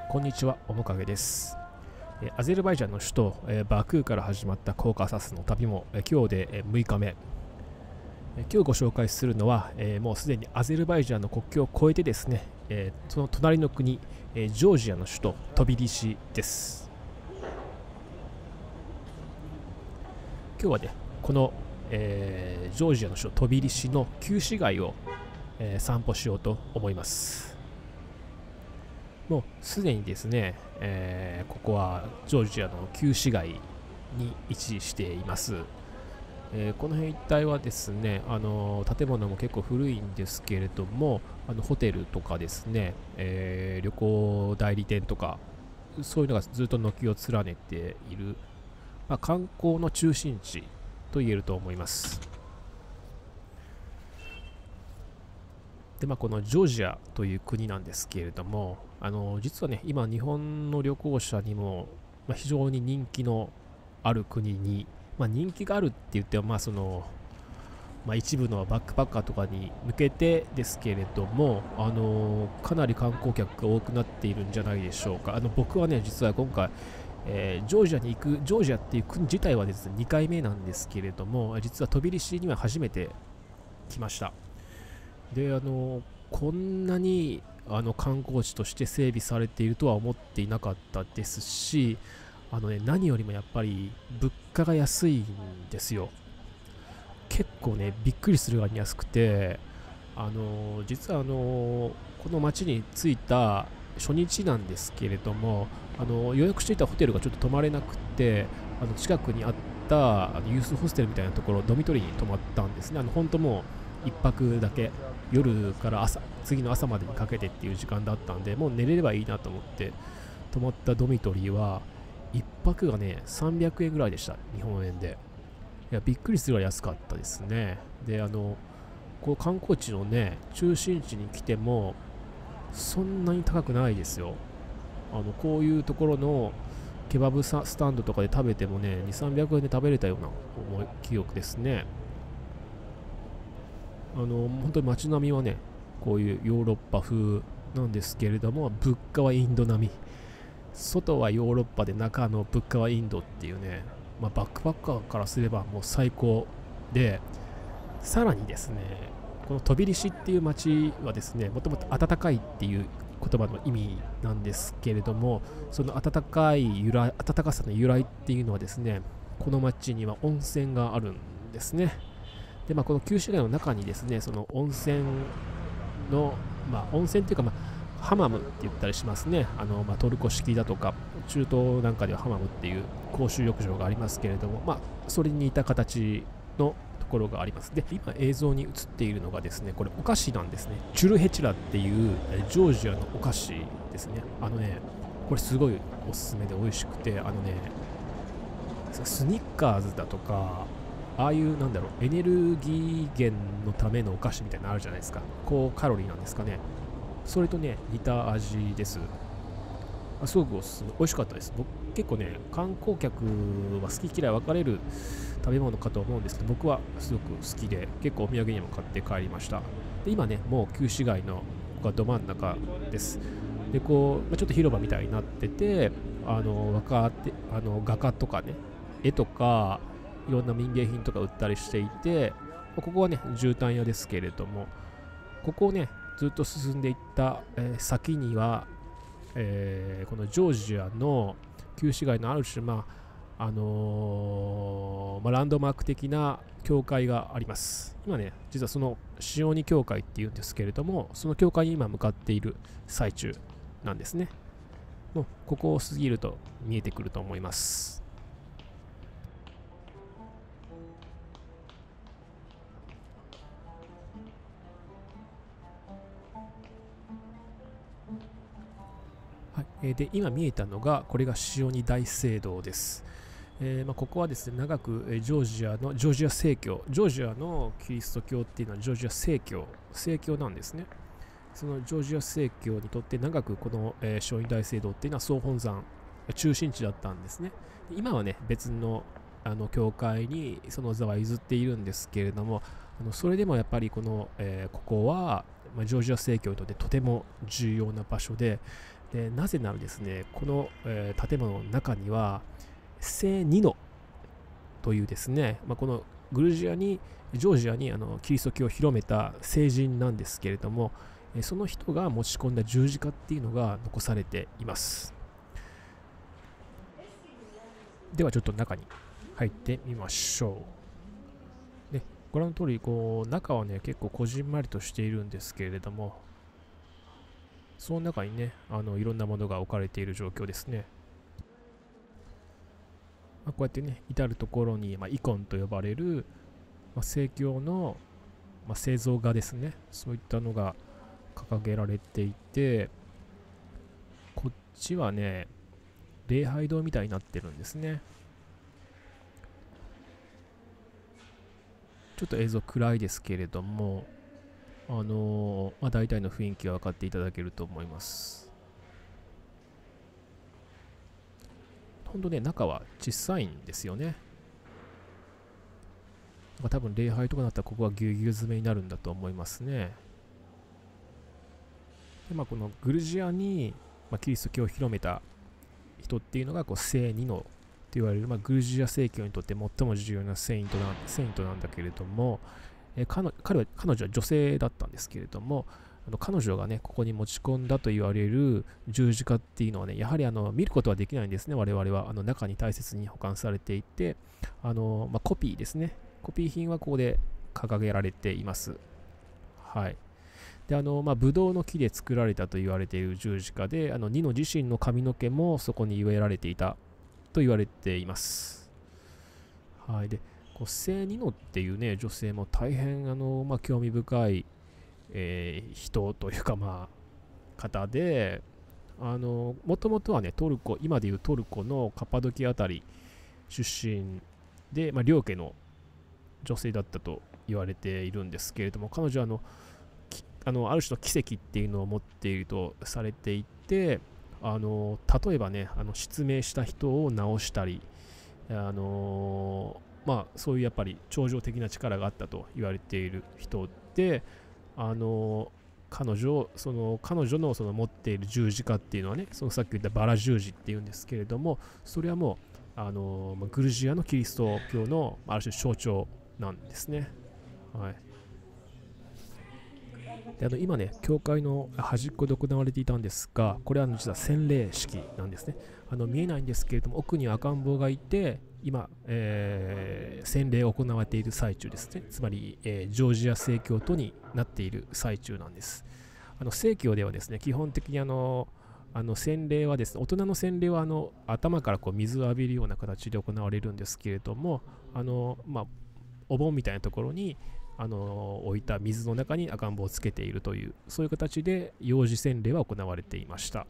こんにちは、おもかげです。アゼルバイジャンの首都バクーから始まったコーカサスの旅も今日で6日目。今日ご紹介するのはもうすでにアゼルバイジャンの国境を越えてですね、その隣の国、ジョージアの首都トビリシです。今日はね、この、ジョージアの首都トビリシの旧市街を、散歩しようと思います。もうすでにですね、ここはジョージアの旧市街に位置しています。この辺一帯はですね、建物も結構古いんですけれども、ホテルとかですね、旅行代理店とか、そういうのがずっと軒を連ねている、観光の中心地と言えると思います。でこのジョージアという国なんですけれども、実はね、今、日本の旅行者にも、非常に人気のある国に、人気があるって言っても、一部のバックパッカーとかに向けてですけれども、かなり観光客が多くなっているんじゃないでしょうか。僕はね、実は今回、ジョージアっていう国自体はですね、2回目なんですけれども、実はトビリシには初めて来ました。でこんなに観光地として整備されているとは思っていなかったですし、何よりもやっぱり物価が安いんですよ。結構ね、びっくりするぐらいに安くて、実はこの町に着いた初日なんですけれども、予約していたホテルがちょっと泊まれなくて、近くにあったユースホステルみたいなところ、ドミトリーに泊まったんですね。本当もう1泊だけ、夜から次の朝までにかけてっていう時間だったんで、もう寝れればいいなと思って泊まったドミトリーは1泊がね300円ぐらいでした、日本円で。いや、びっくりするぐらい安かったですね。でこう観光地のね中心地に来てもそんなに高くないですよ。こういうところのケバブスタンドとかで食べてもね、2、300円で食べれたような記憶ですね。本当に街並みはね、こういうヨーロッパ風なんですけれども、物価はインド並み。外はヨーロッパで中の物価はインドっていうね、バックパッカーからすればもう最高で、さらにですね、このトビリシっていう街はですね、もともと暖かいっていう言葉の意味なんですけれども、その暖かさの由来っていうのはですね、この街には温泉があるんですね。でこの旧市街の中にですね、その温泉の、温泉というか、ハマムって言ったりしますね。トルコ式だとか、中東なんかではハマムっていう公衆浴場がありますけれども、それに似た形のところがあります。で、今映像に映っているのがですね、これお菓子なんですね。チュルヘチラっていうジョージアのお菓子ですね。これすごいおすすめで美味しくて、スニッカーズだとか、ああいうエネルギー源のためのお菓子みたいなのあるじゃないですか。高カロリーなんですかね。それとね、似た味です。すごくおすすめ、美味しかったです。僕結構ね、観光客は好き嫌い分かれる食べ物かと思うんですけど、僕はすごく好きで、結構お土産にも買って帰りました。で、今ね、もう旧市街のど真ん中です。で、ちょっと広場みたいになってて、画家とかね、絵とか、いろんな民芸品とか売ったりしていて、ここはね、絨毯屋ですけれども、ここをね、ずっと進んでいった、先には、このジョージアの旧市街のある種、ランドマーク的な教会があります。今ね、実はそのシオニ教会っていうんですけれども、その教会に今向かっている最中なんですね。もうここを過ぎると見えてくると思います。で今見えたのが、これがシオニ大聖堂です。ここはですね、長くジョージア正教、ジョージアのキリスト教っていうのはジョージア正教なんですね。そのジョージア正教にとって長くこのシオニ大聖堂っていうのは総本山、中心地だったんですね。今はね、別の教会にその座は譲っているんですけれども、それでもやっぱりここは、ジョージア正教にとってとても重要な場所で、 でなぜならですね、この、建物の中には聖ニノというですね、このジョージアにキリスト教を広めた聖人なんですけれども、その人が持ち込んだ十字架っていうのが残されています。ではちょっと中に入ってみましょう。でご覧の通り中はね結構こじんまりとしているんですけれども、その中にねいろんなものが置かれている状況ですね。こうやってね至る所に、イコンと呼ばれる、聖教の、聖像画ですね、そういったのが掲げられていて、こっちはね礼拝堂みたいになってるんですね。ちょっと映像暗いですけれども、大体の雰囲気は分かっていただけると思います。ほんとね、中は小さいんですよね。多分礼拝とかだったらここはぎゅうぎゅう詰めになるんだと思いますね。でこのグルジアに、キリスト教を広めた人っていうのが聖ニノと言われる、グルジア正教にとって最も重要なセイントなんだけれども、彼女は女性だったんですけれども、彼女がねここに持ち込んだと言われる十字架っていうのはね、やはり見ることはできないんですね。我々は中に大切に保管されていて、コピーですね、コピー品はここで掲げられています。はい。でブドウの木で作られたと言われている十字架で、ニノ自身の髪の毛もそこに植えられていたと言われています。はい。で聖ニノっていうね女性も大変興味深い、人というか方で、もともとはね今でいうトルコのカッパドキアあたり出身で、両家の女性だったと言われているんですけれども、彼女はある種の奇跡っていうのを持っているとされていて、例えばね失明した人を治したり、そういうやっぱり超常的な力があったと言われている人で、彼女のその持っている十字架っていうのはね、そのさっき言ったバラ十字っていうんですけれども、それはもうグルジアのキリスト教のある種象徴なんですね。はい。で今ね教会の端っこで行われていたんですが、これは実は洗礼式なんですね。見えないんですけれども、奥に赤ん坊がいて今、洗礼を行われている最中ですね。つまり、ジョージア正教徒になっている最中なんです。正教ではですね基本的に洗礼はですね、大人の洗礼は頭から水を浴びるような形で行われるんですけれども、お盆みたいなところに置いた水の中に赤ん坊をつけているという、そういう形で幼児洗礼は行われていました。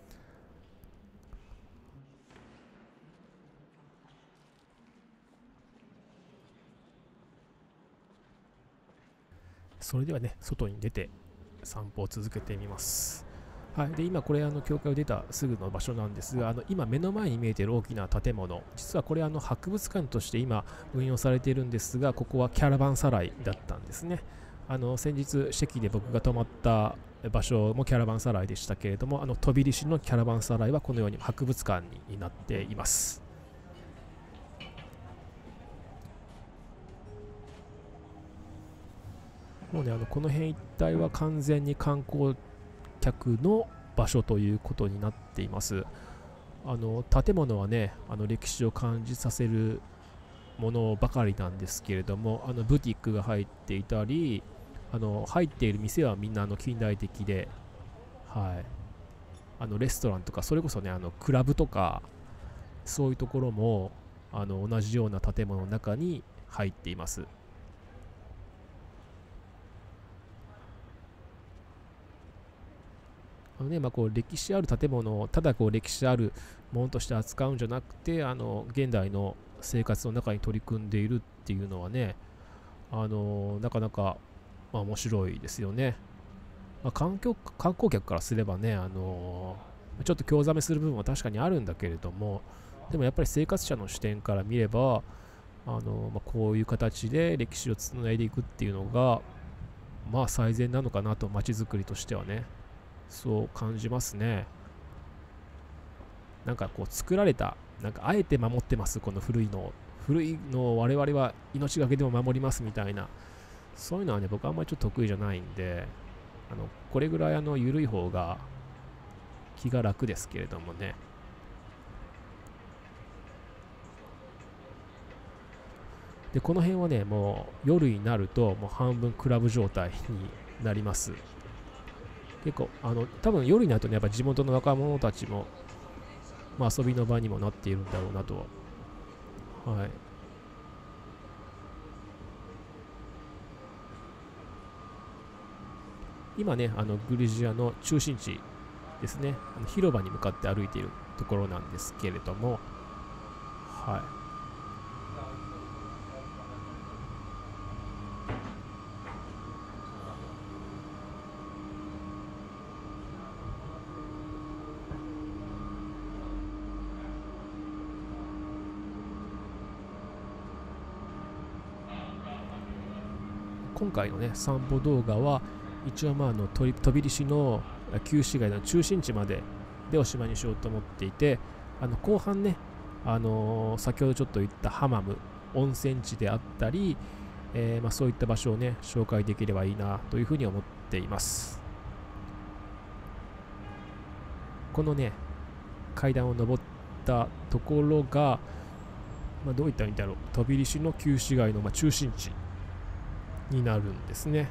それではね外に出て散歩を続けてみます。はい。で今これ教会を出たすぐの場所なんですが、今目の前に見えている大きな建物、実はこれ博物館として今運用されているんですが、ここはキャラバンサライだったんですね。先日シェキで僕が泊まった場所もキャラバンサライでしたけれども、飛び入り市のキャラバンサライはこのように博物館になっています。もうねこの辺一帯は完全に観光客の場所ということになっています。建物はね歴史を感じさせるものばかりなんですけれども、ブティックが入っていたり、入っている店はみんな近代的で、はい、レストランとかそれこそねクラブとかそういうところも同じような建物の中に入っています。歴史ある建物をただ歴史あるものとして扱うんじゃなくて、現代の生活の中に取り組んでいるっていうのはね、なかなか、面白いですよね。観光客からすればね、ちょっと興ざめする部分は確かにあるんだけれども、でもやっぱり生活者の視点から見ればこういう形で歴史をつないでいくっていうのが最善なのかなと、街づくりとしてはねそう感じますね。 なんかこう作られた、なんかあえて守ってます、この古いのを我々は命がけでも守りますみたいな、そういうのはね、僕はあんまりちょっと得意じゃないんで、これぐらい緩い方が気が楽ですけれどもね。で、この辺はね、もう夜になるともう半分クラブ状態になります。結構多分夜になるとね、やっぱ地元の若者たちも、まあ、遊びの場にもなっているんだろうなと。はい。今ね、グルジアの中心地ですね、広場に向かって歩いているところなんですけれども、はい。今回のね、散歩動画は、一応トビリシの旧市街の中心地まででおしまいにしようと思っていて、後半ね、先ほどちょっと言ったハマム温泉地であったり、まあ、そういった場所をね紹介できればいいなというふうに思っています。このね階段を上ったところが、まあ、どういった意味だろう、トビリシの旧市街の中心地になるんですね。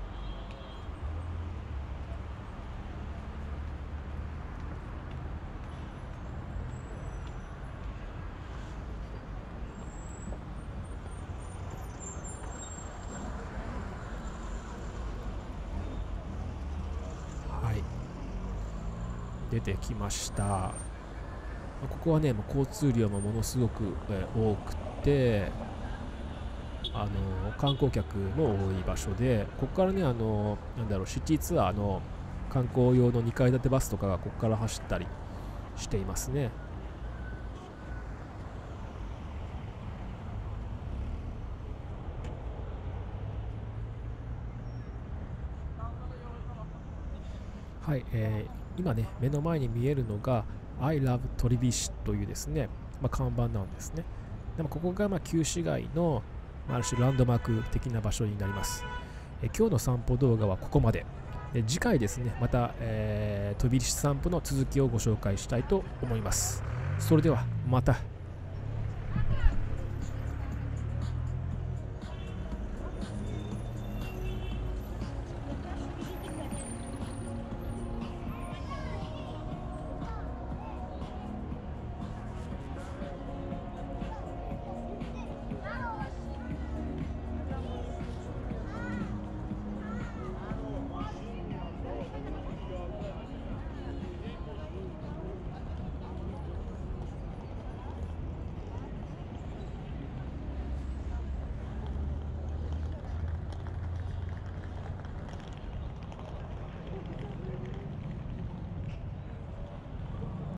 出てきました。ここはね、交通量もものすごく多くて、観光客も多い場所で、ここからね、なんだろう、シティツアーの観光用の2階建てバスとかがここから走ったりしていますね。はい、今ね、目の前に見えるのが I love トリビシというですね、看板なんですね。でもここが旧市街のある種ランドマーク的な場所になります。今日の散歩動画はここまで。次回ですね、また、トビリシ散歩の続きをご紹介したいと思います。それではまた。